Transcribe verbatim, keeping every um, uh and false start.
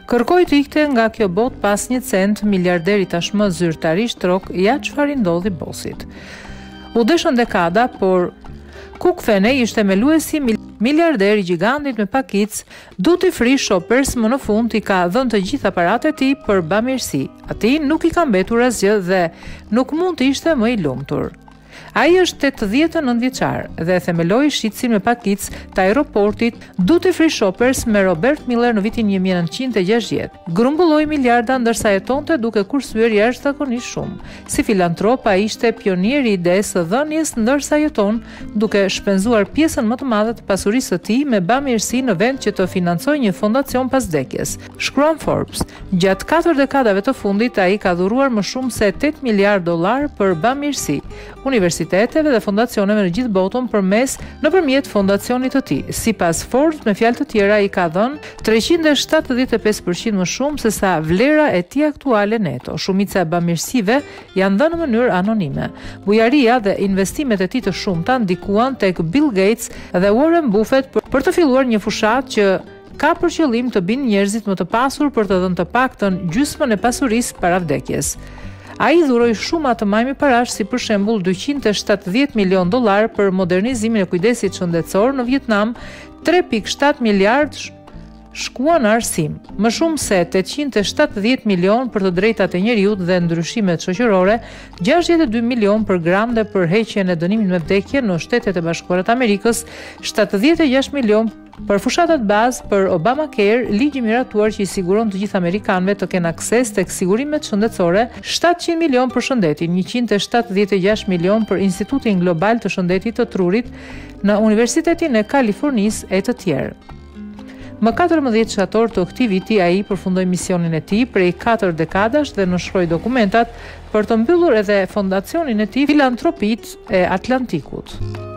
Kërkoi të ikte nga kjo botë pas një cent, miliarderi tashmë zyrtarisht rok ja çfarë ndodhi bosit. U deshën dekada, por Kukfenej ishte meluesi miliarderi gigantit me pakic, duty free shoppers më në fund i ka dhënë të gjitha paratë e tij për bamirësi. Atij nuk i ka mbetur asgjë dhe nuk mund të ishte më i lumtur. Ai është tetëdhjetë e nëntë vjeçar dhe themeloi shitësin me pakic të aeroportit Duty Free Shoppers me Robert Miller në vitin një mijë e nëntëqind e gjashtëdhjetë. Grumbulloi miliarda ndërsa jetonte duke kursyer jashtëzakonisht shumë. Si filantrop ai ishte pionieri i idesë së dhënies ndërsa jeton, duke shpenzuar pjesën më të madhe të pasurisë së tij me bamirësi në vend që të financojë një fondacion pas vdekjes. Shkruan Forbes, gjatë katër dekadave të fundit ai ka dhuruar më shumë se tetë miliardë dollar për bamirësi universiteteve dhe fondacioneve në gjithë botën përmes nëpërmjet fondacionit të tij. Sipas Forbes, me fjalë të tjera, ai ka dhënë treqind e shtatëdhjetë e pesë përqind më shumë se sa vlera e tij aktuale neto. Shumica e bamirësive janë dhënë në mënyrë anonime. Bujaria dhe investimet e tij të shumta ndikuan tek Bill Gates dhe Warren Buffett për të filluar një fushatë që ka për qëllim të binë njerëzit më të pasur për të dhënë të paktën gjysmën e pasurisë para vdekjes. Ai dhuroi shumë atë majmi parash, si për shembull dyqind e shtatëdhjetë milion dollar për modernizimin e kujdesit shëndetësor në Vietnam, tre pikë shtatë miliardë shkuan në arsim, më shumë se tetëqind e shtatëdhjetë milion për të drejtat e njerëzit dhe ndryshimet shoqërore, gjashtëdhjetë e dy milion për grande për heqjen e dënimit me vdekje në Shtetet e Bashkuara të Amerikës, shtatëdhjetë e gjashtë milion për fushatat bazë për Obamacare, ligji miratuar që i siguron të gjithë amerikanëve të kenë akses tek sigurimet shëndetësore, shtatëqind milion për shëndetin, njëqind e shtatëdhjetë e gjashtë milion për Institutin Global të Shëndetit të Trurit në Universitetin e Kalifornisë e të tjerë. Më katërmbëdhjetë shtator të këtij viti ai përfundoi misionin e tij prej katër dekadash dhe nënshroi dokumentat për të mbyllur edhe fondacionin e tij Filantropitë e Atlantikut.